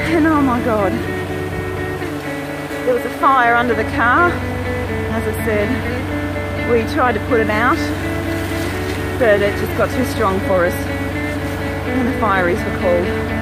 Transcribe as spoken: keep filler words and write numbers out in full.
And oh my God, there was a fire under the car. As I said, we tried to put it out, but it just got too strong for us, and the fireys were called.